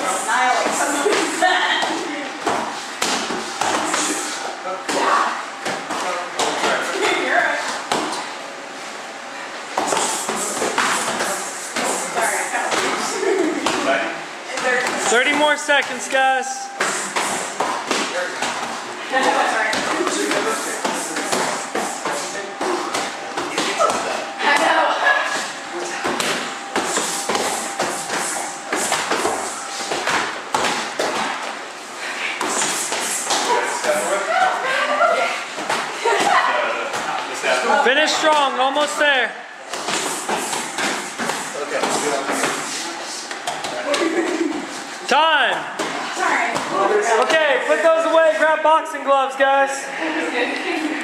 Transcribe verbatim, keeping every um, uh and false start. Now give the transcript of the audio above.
annihilate something like that. thirty more seconds, guys. I know. Finish strong, almost there. Time. Sorry. Okay, put those away, grab boxing gloves, guys.